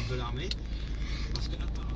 de l'armée. Parce que apparemment...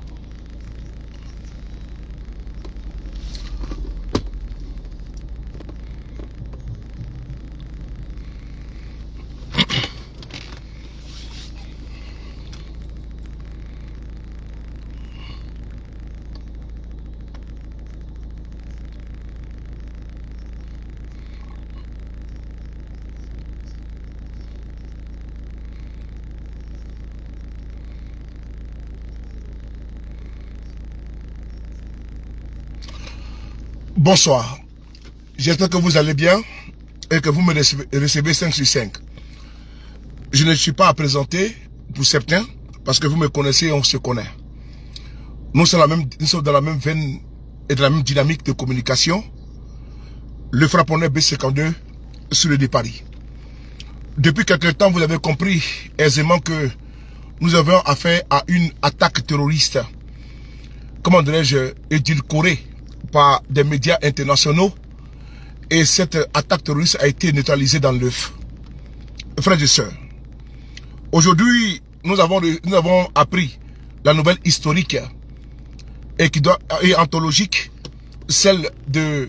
Bonsoir, j'espère que vous allez bien et que vous me recevez 5 sur 5. Je ne suis pas à présenter pour certains parce que vous me connaissez et on se connaît. Nous sommes dans la même veine et dans la même dynamique de communication. Le frapponnais B52 sur le de Paris. Depuis quelque temps, vous avez compris aisément que nous avons affaire à une attaque terroriste, comment dirais-je, édulcorée par des médias internationaux, et cette attaque terroriste a été neutralisée dans l'œuf. Frères et sœurs, aujourd'hui nous avons appris la nouvelle historique et anthologique, celle de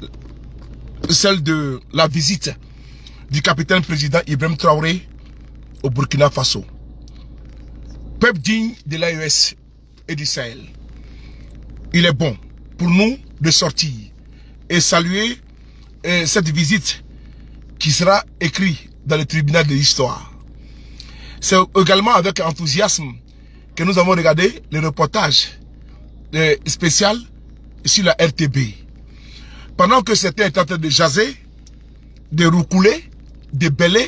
la visite du capitaine président Ibrahim Traoré au Burkina Faso. Peuple digne de l'AES et du Sahel, il est bon pour nous de sortir et saluer cette visite qui sera écrite dans le tribunal de l'histoire. C'est également avec enthousiasme que nous avons regardé le reportage spécial sur la RTB. Pendant que certains étaient en train de jaser, de roucouler, de bêler,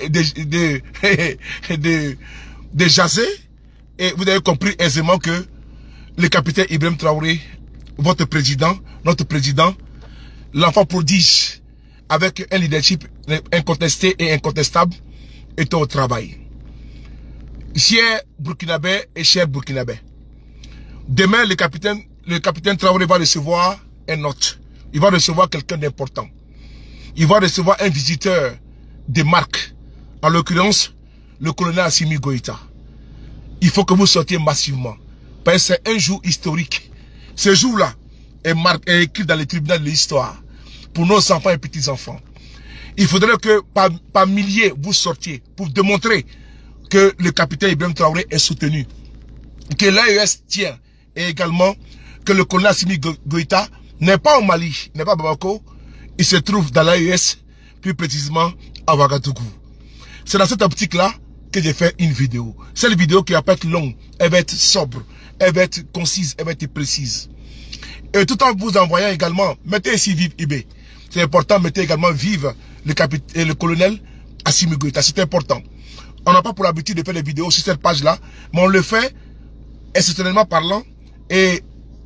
de jaser, et vous avez compris aisément que le capitaine Ibrahim Traoré, votre président, notre président, l'enfant prodige, avec un leadership incontesté et incontestable, est au travail. Chers Burkinabés et chers Burkinabés, demain le capitaine Traoré va recevoir un hôte. Il va recevoir quelqu'un d'important. Il va recevoir un visiteur de marque, en l'occurrence le colonel Assimi Goïta. Il faut que vous sortiez massivement, parce que c'est un jour historique. Ce jour-là est écrit dans le tribunal de l'histoire pour nos enfants et petits-enfants. Il faudrait que par milliers vous sortiez pour démontrer que le capitaine Ibrahim Traoré est soutenu, que l'AES tient, et également que le colonel Assimi Goïta n'est pas au Mali, n'est pas à Bamako, il se trouve dans l'AES, plus précisément à Ouagadougou. C'est dans cette optique-là que j'ai fait une vidéo. Cette vidéo qui va pas être longue, elle va être sobre, elle va être concise, elle va être précise. Et tout en vous envoyant également, mettez ici vive IB. C'est important, mettez également vive le colonel Assimi Goïta. C'est important. On n'a pas pour l'habitude de faire des vidéos sur cette page-là, mais on le fait exceptionnellement parlant et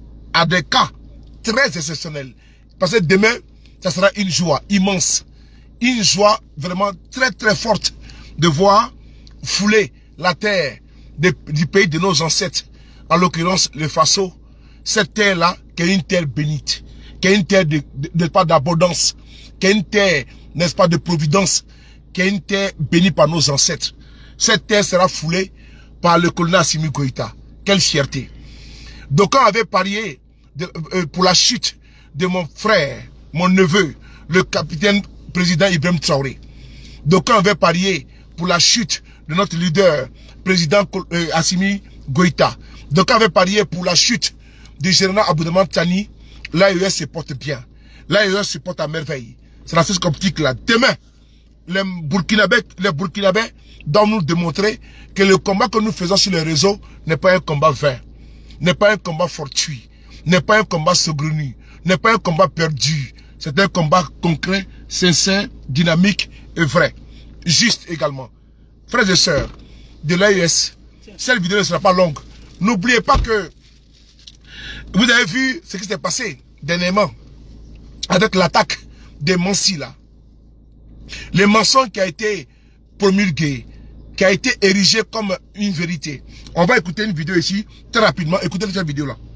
à des cas très exceptionnels. Parce que demain, ça sera une joie immense. Une joie vraiment très très forte de voir fouler la terre du pays de nos ancêtres, en l'occurrence le Faso, cette terre-là qui est une terre bénite, qui est une terre d'abondance, qui est une terre, n'est-ce pas, de providence, qui est une terre bénie par nos ancêtres. Cette terre sera foulée par le colonel Assimi Goïta. Quelle fierté. Donc on avait parié pour la chute de mon frère, mon neveu, le capitaine président Ibrahim Traoré. Donc on avait parié pour la chute de notre leader, président Assimi Goïta. Donc on avait parié pour la chute du général Aboudaman Tani. L'AES se porte bien. L'AES se porte à merveille. C'est dans cette optique-là. Demain, les Burkinabés doivent nous démontrer que le combat que nous faisons sur les réseaux n'est pas un combat vain, n'est pas un combat fortuit, n'est pas un combat saugrenu, n'est pas un combat perdu. C'est un combat concret, sincère, dynamique et vrai. Juste également. Frères et sœurs de l'AES, cette vidéo ne sera pas longue. N'oubliez pas que vous avez vu ce qui s'est passé dernièrement avec l'attaque des Mansi là. Le mensonge qui a été promulgué, qui a été érigé comme une vérité. On va écouter une vidéo ici, très rapidement. Écoutez cette vidéo là.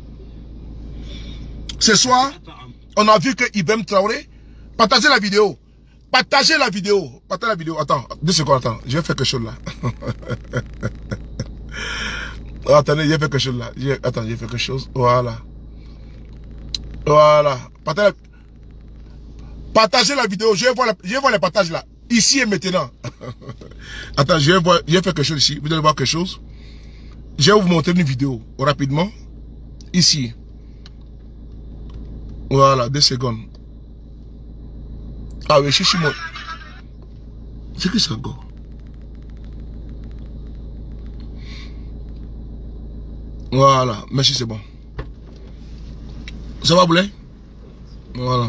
Ce soir, on a vu que Ibrahim Traoré, partagez la vidéo. Partagez la vidéo. Partagez la vidéo. Attends, 2 secondes, attends. Je vais faire quelque chose là. attendez, j'ai fait quelque chose là. Attends, j'ai fait quelque chose. Voilà. Voilà. Partagez la vidéo. Je vais voir les partages là. Ici et maintenant. Attends, j'ai fait quelque chose ici. Vous allez voir quelque chose. Je vais vous montrer une vidéo rapidement. Ici. Voilà, 2 secondes. Ah oui, je suis moi. C'est que ça encore? Voilà, merci, c'est bon. Ça va, Boulay? Voilà.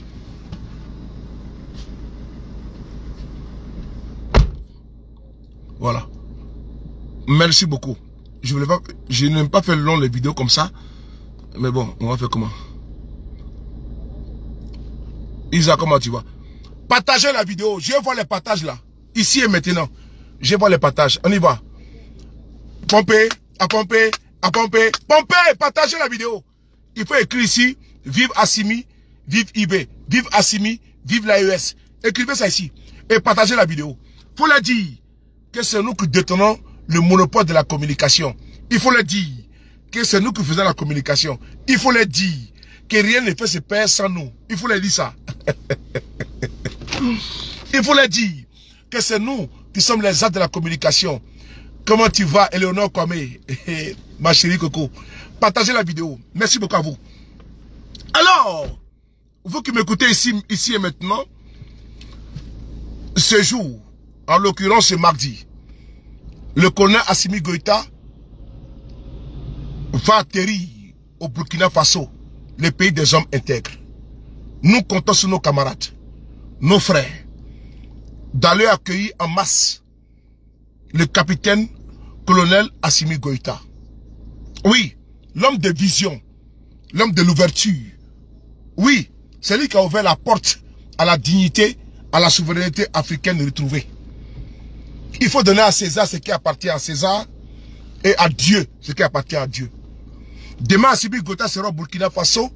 Voilà. Merci beaucoup. Je n'aime pas faire long les vidéos comme ça. Mais bon, on va faire comment? Isa, comment tu vas? Partagez la vidéo. Je vais voir les partages là. Ici et maintenant. Je vais voir les partages. On y va. Pompez, à pomper, à pomper. Pompez, partagez la vidéo. Il faut écrire ici. Vive Assimi, vive IB. Vive Assimi, vive l'AES. Écrivez ça ici. Et partagez la vidéo. Il faut leur dire que c'est nous qui détenons le monopole de la communication. Il faut leur dire que c'est nous qui faisons la communication. Il faut leur dire que rien ne peut se perdre sans nous. Il faut leur dire ça. Il faut leur dire que c'est nous qui sommes les actes de la communication. Comment tu vas, Eleonore Kwame? Ma chérie Coco. Partagez la vidéo. Merci beaucoup à vous. Alors, vous qui m'écoutez ici et maintenant, ce jour, en l'occurrence ce mardi, le colonel Assimi Goïta va atterrir au Burkina Faso, le pays des hommes intègres. Nous comptons sur nos camarades, nos frères, d'aller accueillir en masse le capitaine colonel Assimi Goïta. Oui, l'homme de vision, l'homme de l'ouverture. Oui, c'est lui qui a ouvert la porte à la dignité, à la souveraineté africaine retrouvée. Il faut donner à César ce qui appartient à César et à Dieu ce qui appartient à Dieu. Demain, Assimi Goïta sera au Burkina Faso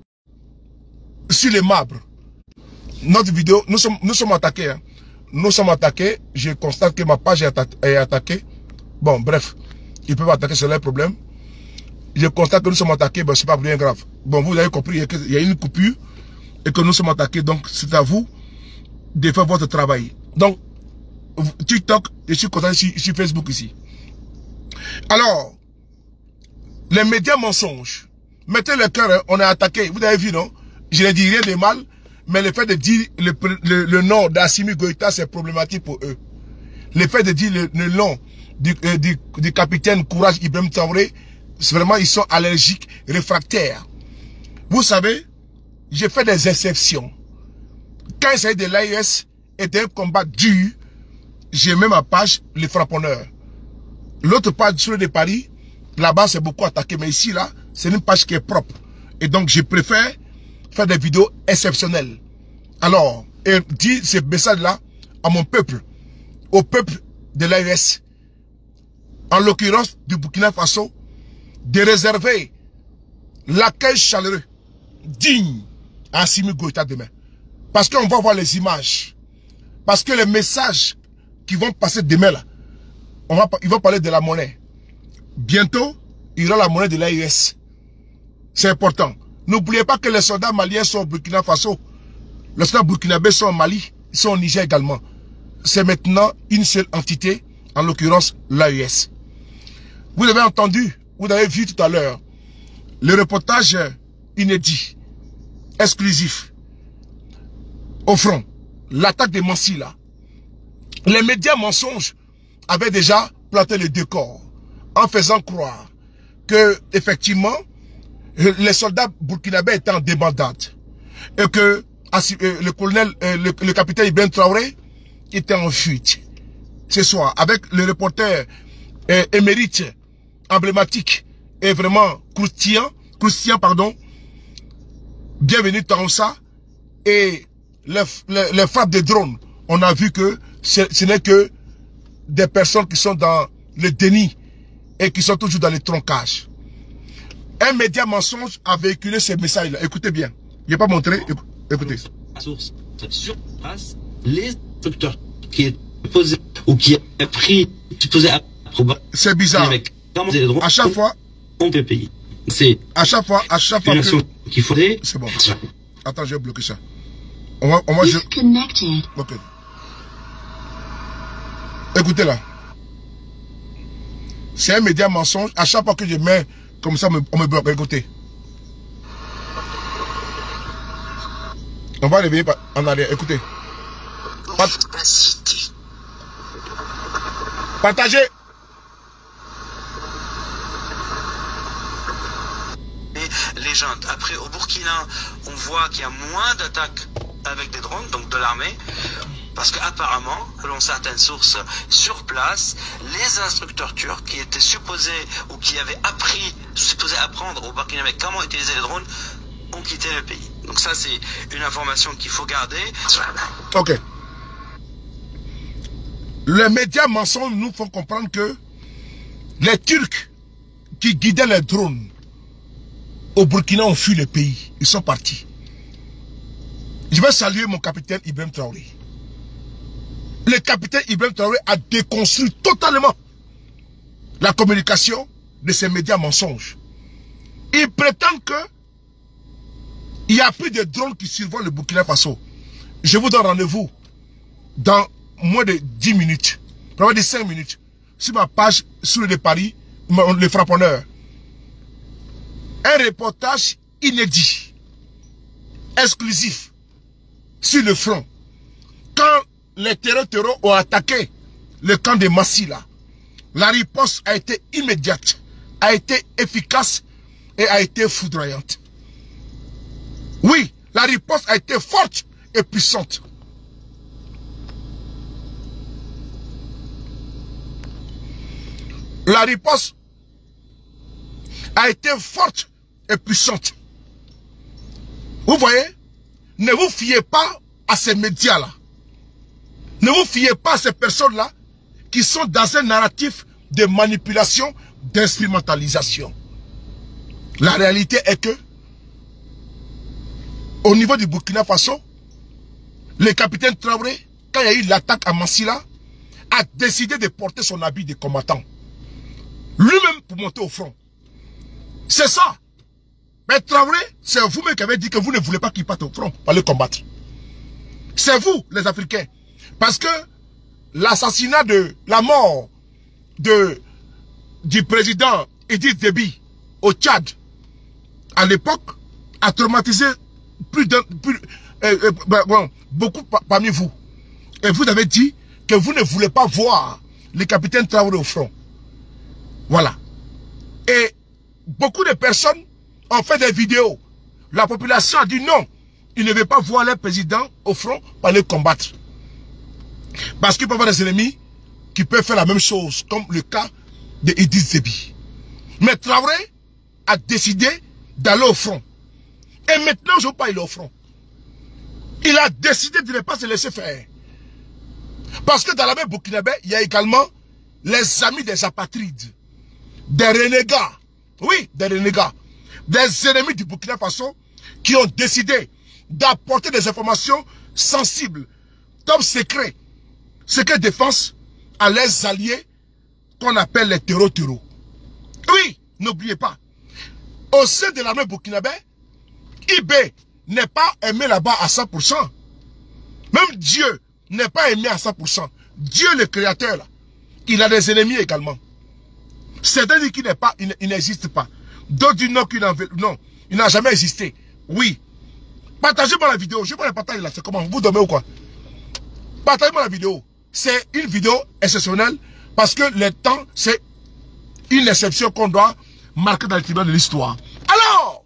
sur les marbres. Notre vidéo, nous sommes attaqués. Hein. Nous sommes attaqués. Je constate que ma page est attaquée. Bon, bref, ils peuvent attaquer, c'est leur problème. Je constate que nous sommes attaqués, ben, c'est pas bien grave. Bon, vous avez compris, il y a une coupure et que nous sommes attaqués. Donc, c'est à vous de faire votre travail. Donc, TikTok, je suis content sur Facebook ici. Alors, les médias mensonges, mettez le cœur, hein, on est attaqué. Vous avez vu, non? Je ne dis rien de mal, mais le fait de dire le nom d'Assimi Goïta, c'est problématique pour eux. Le fait de dire le nom du capitaine Courage Ibrahim Traoré, vraiment, ils sont allergiques, réfractaires. Vous savez, j'ai fait des exceptions. Quand il s'agit de l'AES et d'un combat dur, j'ai mis ma page, les frapponneurs. L'autre page, sur de Paris, là-bas, c'est beaucoup attaqué. Mais ici, là, c'est une page qui est propre. Et donc, je préfère faire des vidéos exceptionnelles. Alors, et dire ce message-là à mon peuple, au peuple de l'AES, en l'occurrence du Burkina Faso, de réserver l'accueil chaleureux, digne à Assimi Goïta demain. Parce qu'on va voir les images. Parce que les messages qui vont passer demain là, ils vont parler de la monnaie. Bientôt, il y aura la monnaie de l'AES. C'est important. N'oubliez pas que les soldats maliens sont au Burkina Faso. Les soldats burkinabés sont au Mali, ils sont au Niger également. C'est maintenant une seule entité, en l'occurrence l'AES. Vous avez entendu, vous avez vu tout à l'heure, le reportage inédit, exclusif, au front, l'attaque des Mansi là. Les médias mensonges avaient déjà planté le décor en faisant croire que, effectivement, les soldats burkinabés étaient en débandade et que le colonel, le capitaine Ibrahim Traoré était en fuite. Ce soir, avec le reporter émérite, emblématique et vraiment croustillant, pardon, bienvenue Taonsa, et les frappes de drones, on a vu que ce n'est que des personnes qui sont dans le déni et qui sont toujours dans le troncage. Un média mensonge a véhiculé ces messages-là. Écoutez bien. Il n'est pas montré. Écoutez. À source, sur place, les instructeurs qui est posé ou qui a pris, supposé à c'est bizarre. avec comment utiliser les drones à chaque fois, on peut payer. C'est à chaque fois une action qu'il faudrait. c'est bon. Attends, je vais bloquer ça. On va ok. Écoutez là. C'est un média mensonge. À chaque fois que je mets comme ça, on me bloque. Écoutez. On va réveiller en arrière. Écoutez. Partagez. Légende. Après, au Burkina, on voit qu'il y a moins d'attaques avec des drones, donc de l'armée, parce qu'apparemment, selon certaines sources sur place, les instructeurs turcs qui étaient supposés ou qui avaient supposés apprendre au Burkina comment utiliser les drones, ont quitté le pays. Donc ça, c'est une information qu'il faut garder. Ok. Les médias mensonges nous font comprendre que les Turcs qui guidaient les drones au Burkina ont fui le pays. Ils sont partis. Je vais saluer mon capitaine Ibrahim Traoré. Le capitaine Ibrahim Traoré a déconstruit totalement la communication de ces médias mensonges. Ils prétendent que il n'y a plus de drones qui survolent le Burkina Faso. Je vous donne rendez-vous dans moins de 10 minutes, probablement de 5 minutes, sur ma page sur le de Paris, le frapponneur. Un reportage inédit, exclusif, sur le front. Quand les terreaux ont attaqué le camp de Massila, la riposte a été immédiate, a été efficace et a été foudroyante. Oui, la riposte a été forte et puissante. La riposte a été forte et puissante. Vous voyez, ne vous fiez pas à ces médias-là. Ne vous fiez pas à ces personnes-là qui sont dans un narratif de manipulation, d'instrumentalisation. La réalité est que, au niveau du Burkina Faso, le capitaine Traoré, quand il y a eu l'attaque à Massila, a décidé de porter son habit de combattant. Lui-même pour monter au front. C'est ça. Mais Traoré, c'est vous-même qui avez dit que vous ne voulez pas qu'il parte au front pour aller combattre. C'est vous, les Africains. Parce que l'assassinat la mort du président Idriss Déby au Tchad, à l'époque, a traumatisé beaucoup parmi vous. Et vous avez dit que vous ne voulez pas voir le capitaine Traoré au front. Voilà. Et beaucoup de personnes ont fait des vidéos. La population a dit non. Ils ne veulent pas voir leur président au front pour aller combattre. Parce qu'il peut y avoir des ennemis qui peuvent faire la même chose, comme le cas de Idriss Déby. Mais Traoré a décidé d'aller au front. Et maintenant, je ne veux pas aller au front. Il a décidé de ne pas se laisser faire. Parce que dans la même burkinabé, il y a également les amis des apatrides. Des renégats. Oui, des renégats. Des ennemis du Burkina Faso qui ont décidé d'apporter des informations sensibles, top secret, secret défense à leurs alliés qu'on appelle les terreaux. Oui, n'oubliez pas. Au sein de l'armée burkinabé, IB n'est pas aimé là-bas à 100%. Même Dieu n'est pas aimé à 100%. Dieu le créateur, là, il a des ennemis également. Certains disent qu'il n'est pas, il n'existe pas. D'autres disent non, il n'a jamais existé. Oui. Partagez-moi la vidéo. Je vais la partager là. C'est comment? Vous dormez ou quoi? Partagez-moi la vidéo. C'est une vidéo exceptionnelle parce que le temps, c'est une exception qu'on doit marquer dans le tribunal de l'histoire. Alors,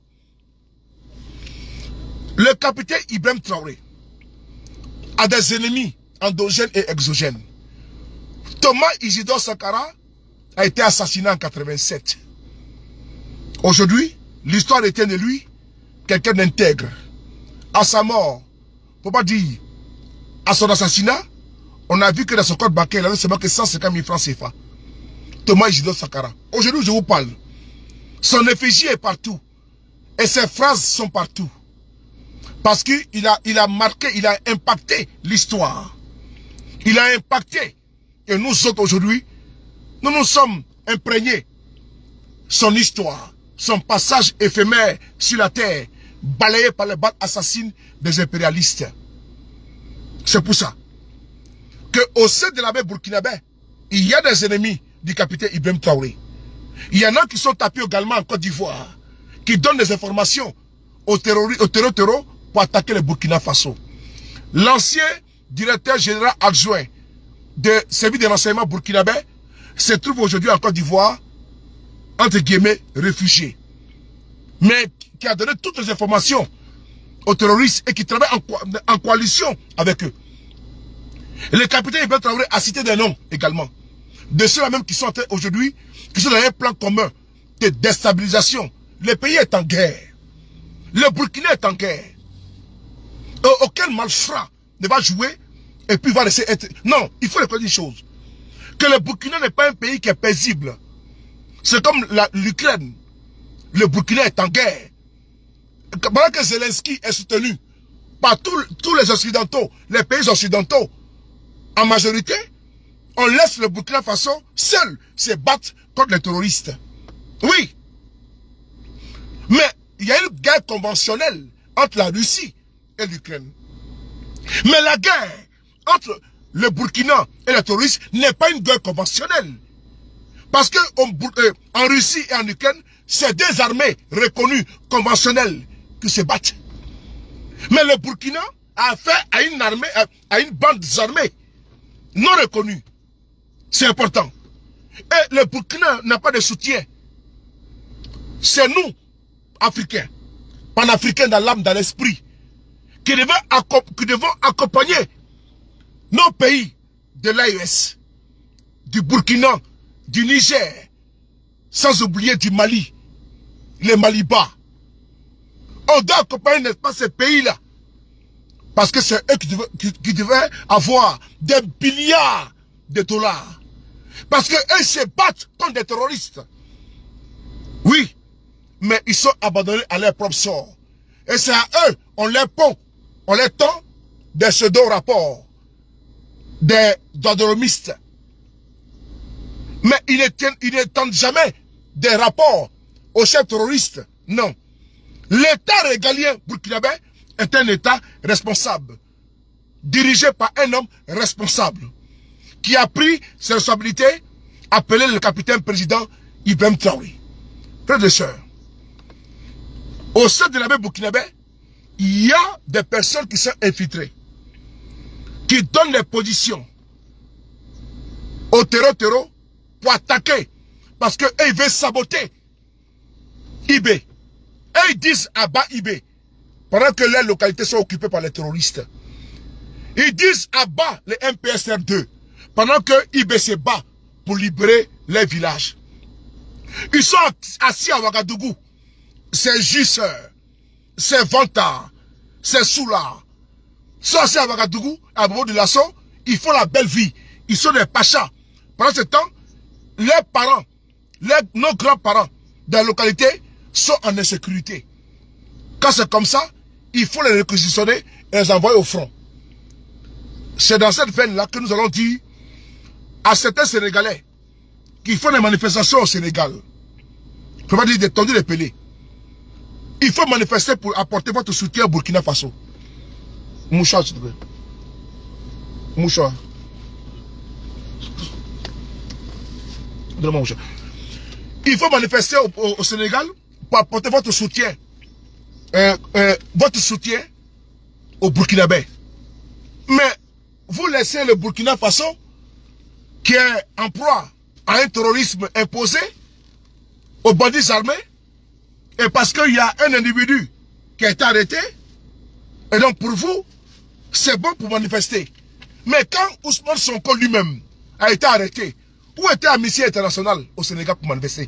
le capitaine Ibrahim Traoré a des ennemis endogènes et exogènes. Thomas Isidore Sankara a été assassiné en 87. Aujourd'hui, l'histoire retient de lui quelqu'un d'intègre. À sa mort, il ne faut pas dire, à son assassinat, on a vu que dans son compte bancaire, il avait seulement que 150 000 francs CFA. Thomas Isidore Sankara. Aujourd'hui, je vous parle. Son effigie est partout. Et ses phrases sont partout. Parce qu'il a marqué, il a impacté l'histoire. Il a impacté. Et nous autres aujourd'hui, nous nous sommes imprégnés son histoire, son passage éphémère sur la terre, balayé par les balles assassines des impérialistes. C'est pour ça qu'au sein de la mer burkinabé, il y a des ennemis du capitaine Ibrahim Traoré. Il y en a qui sont tapés également en Côte d'Ivoire, qui donnent des informations aux terroristes pour attaquer le Burkina Faso. L'ancien directeur général adjoint de service de renseignement burkinabé se trouve aujourd'hui en Côte d'Ivoire, entre guillemets, réfugié. Mais qui a donné toutes les informations aux terroristes et qui travaille en coalition avec eux. Et le capitaine Ibrahim Traoré a cité des noms également. De ceux-là même qui sont aujourd'hui, qui sont dans un plan commun de déstabilisation. Le pays est en guerre. Le Burkina est en guerre. Aucun malfrat ne va jouer et puis va laisser être... Non, il faut reconnaître une chose. Que le Burkina n'est pas un pays qui est paisible. C'est comme l'Ukraine. Le Burkina est en guerre. Pendant que Zelensky est soutenu par tous les Occidentaux, les pays occidentaux, en majorité, on laisse le Burkina Faso seul se battre contre les terroristes. Oui. Mais il y a une guerre conventionnelle entre la Russie et l'Ukraine. Mais la guerre entre le Burkina et les terroristes n'est pas une guerre conventionnelle. Parce que en Russie et en Ukraine, c'est des armées reconnues conventionnelles qui se battent. Mais le Burkina a affaire à une armée, à une bande armée non reconnue. C'est important. Et le Burkina n'a pas de soutien. C'est nous, Africains, panafricains dans l'âme, dans l'esprit, qui devons accompagner nos pays de l'AES, du Burkina, du Niger, sans oublier du Mali, les Maliba. On doit accompagner, n'est-ce pas, ces pays-là. Parce que c'est eux qui devaient avoir des milliards de dollars. Parce qu'eux se battent contre des terroristes. Oui, mais ils sont abandonnés à leur propre sort. Et c'est à eux, on les pond, on les tend des pseudo-rapports, des dodromistes. Mais ils ne tendent jamais des rapports aux chefs terroristes. Non. L'État régalien burkinabé est un État responsable, dirigé par un homme responsable, qui a pris ses responsabilités, appelé le capitaine président Ibrahim Traoré. Frères et sœurs, au sein de la mer burkinabé, il y a des personnes qui sont infiltrées, qui donnent les positions au terreau pour attaquer, parce qu'eux ils veulent saboter IB. Et ils disent à bas IB, pendant que les localités sont occupées par les terroristes. Ils disent à bas les MPSR2, pendant que IB se bat pour libérer les villages. Ils sont assis à Ouagadougou. C'est Jusseur, c'est Vantard, c'est Soula. Ils sont assis à Ouagadougou, à Bobo de Lasso, ils font la belle vie. Ils sont des pachas. Pendant ce temps, leurs parents, nos grands-parents dans la localité sont en insécurité. Quand c'est comme ça, il faut les réquisitionner et les envoyer au front. C'est dans cette veine-là que nous allons dire à certains Sénégalais qui font des manifestations au Sénégal. Il ne faut pas dire d'étendre les pelés. Il faut manifester pour apporter votre soutien au Burkina Faso. Mouchard, s'il te plaît. Mouchard. Donne-moi mouchard. Il faut manifester au Sénégal pour apporter votre soutien. Votre soutien au Burkinabé. Mais vous laissez le Burkina Faso qui est en proie à un terrorisme imposé aux bandits armés, et parce qu'il y a un individu qui a été arrêté, et donc pour vous, c'est bon pour manifester. Mais quand Ousmane Sonko lui-même a été arrêté, où était Amnesty International au Sénégal pour manifester?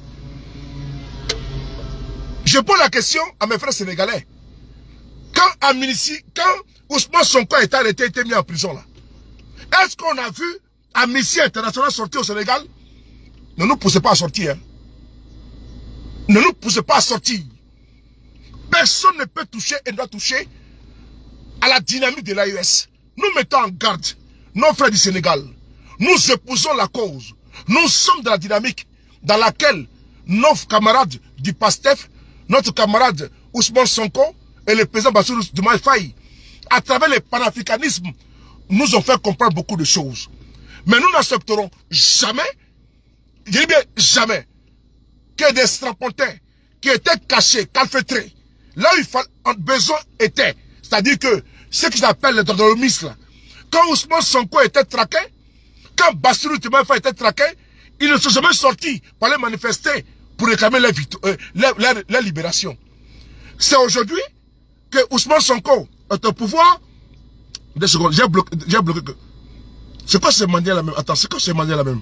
Je pose la question à mes frères sénégalais. Quand Ousmane Sonko a été arrêté, a été mis en prison là, est-ce qu'on a vu Amnesty International sortir au Sénégal? Ne nous poussez pas à sortir. Hein. Ne nous poussez pas à sortir. Personne ne peut toucher et ne doit toucher à la dynamique de l'AES. Nous mettons en garde nos frères du Sénégal. Nous épousons la cause. Nous sommes dans la dynamique dans laquelle nos camarades du PASTEF, notre camarade Ousmane Sonko et le président Bassirou Diomaye Faye, à travers le panafricanisme, nous ont fait comprendre beaucoup de choses. Mais nous n'accepterons jamais, je dis bien jamais, que des strapontins qui étaient cachés, calfeutrés, là où il fallait, besoin était, c'est-à-dire que ce qu'ils appellent les drodomistes, quand Ousmane Sonko était traqué, quand Bassirou Diomaye Faye était traqué, ils ne sont jamais sortis pour aller manifester pour réclamer leur libération. C'est aujourd'hui que Ousmane Sonko est au pouvoir. 2 secondes, j'ai bloqué. C'est quoi ce mandat là même? Attends, c'est quoi ce mandat là même?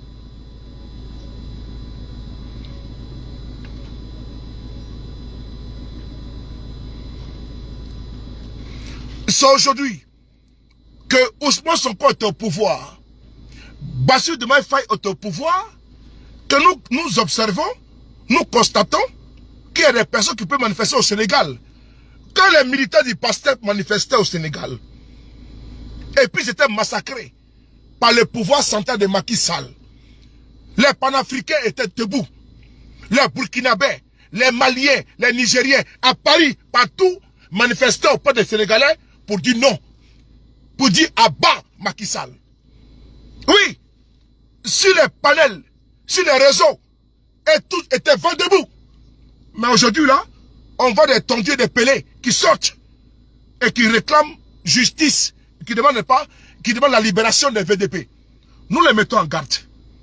C'est aujourd'hui que Ousmane Sonko est au pouvoir. Bassirou Diomaye Faye est au pouvoir. Que nous observons, nous constatons qu'il y a des personnes qui peuvent manifester au Sénégal. Quand les militaires du PASTEF manifestaient au Sénégal, et puis ils étaient massacrés par le pouvoir central de Macky Sall, les panafricains étaient debout, les Burkinabés, les Maliens, les Nigériens, à Paris, partout, manifestaient auprès des Sénégalais pour dire non, pour dire à bas Macky Sall. Oui, sur les panels, sur les réseaux, et tout était vent debout. Mais aujourd'hui là, on voit des tondus, des pelés qui sortent et qui réclament justice, qui demandent pas, qui demandent la libération des VDP. Nous les mettons en garde.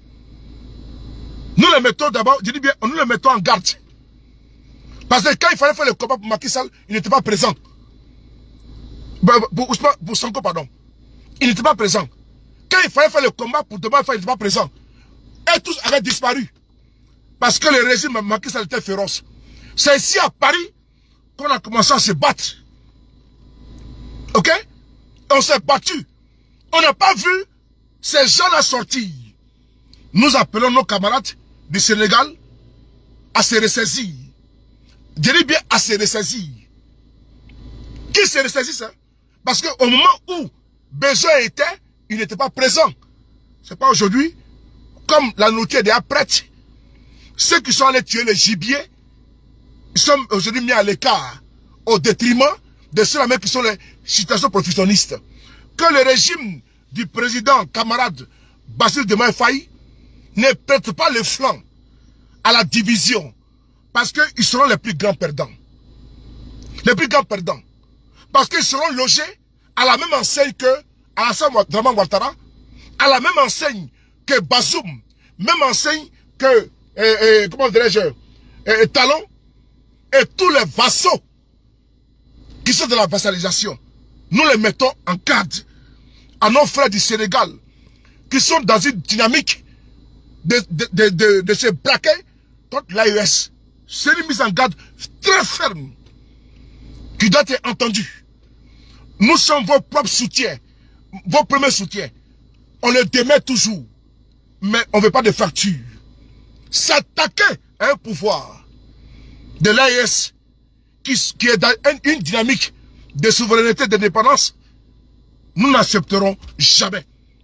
Nous les mettons d'abord, je dis bien, nous les mettons en garde. Parce que quand il fallait faire le combat pour Macky Sall, il n'était pas présent. Pour Sonko, pardon. Il n'était pas présent. Quand il fallait faire le combat pour Diomaye Faye, il n'était pas présent. Et tous avaient disparu. Parce que le régime de Macky Sall était féroce. C'est ici à Paris qu'on a commencé à se battre. Ok? On s'est battu. On n'a pas vu ces gens-là sortir. Nous appelons nos camarades du Sénégal à se ressaisir. Je dis bien à se ressaisir. Qui se ressaisissent? Parce qu'au moment où besoin était, il n'était pas présent. C'est pas aujourd'hui, comme la nourriture est déjà prête. Ceux qui sont allés tuer les gibiers, ils sont aujourd'hui mis à l'écart, au détriment de ceux-là qui sont les situations professionnistes. Que le régime du président camarade Bassirou Diomaye Faye ne prête pas le flanc à la division, parce qu'ils seront les plus grands perdants. Les plus grands perdants. Parce qu'ils seront logés à la même enseigne que Alassane Dramane Ouattara, à la même enseigne que Bazoum, même enseigne que, comment dirais-je, Talon, et tous les vassaux qui sont de la vassalisation. Nous les mettons en garde à nos frères du Sénégal, qui sont dans une dynamique de se braquer contre l'AES. C'est une mise en garde très ferme qui doit être entendue. Nous sommes vos propres soutiens, vos premiers soutiens. On les démet toujours, mais on ne veut pas de fracture. S'attaquer à un pouvoir de l'AES qui est dans une dynamique de souveraineté, d'indépendance, nous n'accepterons jamais.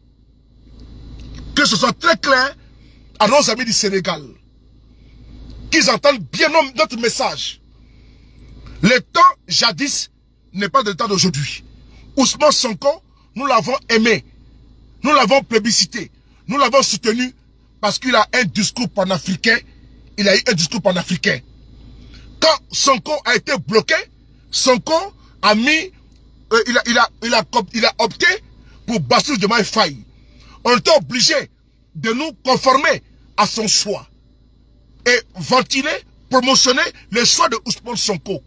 Que ce soit très clair à nos amis du Sénégal, qu'ils entendent bien notre message. Le temps jadis n'est pas le temps d'aujourd'hui. Ousmane Sonko, nous l'avons aimé, nous l'avons plébiscité, nous l'avons soutenu parce qu'il a un discours panafricain, il a eu un discours panafricain. Quand Sonko a été bloqué, Sonko a mis, il a opté pour Bassirou Diomaye Faye. On était obligé de nous conformer à son choix et ventiler, promotionner le choix de Ousmane Sonko.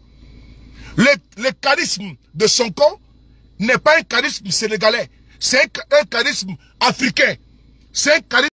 Le charisme de Sonko n'est pas un charisme sénégalais, c'est un charisme africain. C'est un charisme